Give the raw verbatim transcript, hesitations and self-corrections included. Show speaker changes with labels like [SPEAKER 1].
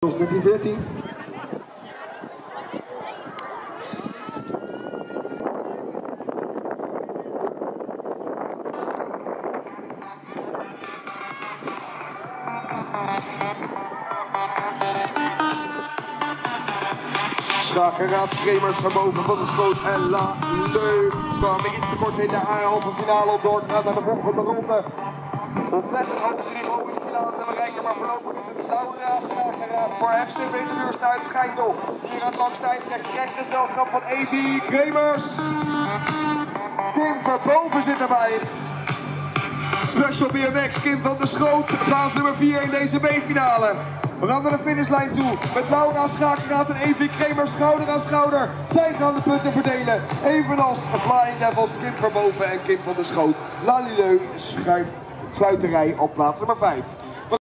[SPEAKER 1] dertien veertien. Schakeraad, Kremers van boven van de schoot en La Leu kwamen iets te kort in de halve finale op door. Gaat naar de volgende ronde. Op net het hoogste niveau in de finale te bereiken, maar voorlopig is het de Laura Schakeraad voor F C Beteluurst uit Schijndel. Hier aan het langstijn krijgt recht gezelschap van Evie Kremers. Kim Verboven zit erbij. Special B M X, Kim van der Schoot, plaats nummer vier in deze B-finale. We gaan naar de finishlijn toe met Laura Schakeraad en Evie Kremers schouder aan schouder. Zij gaan de punten verdelen, evenals Flying Devils, Kim Verboven en Kim van der Schoot. La Leu schuift sluit de rij op plaats nummer vijf.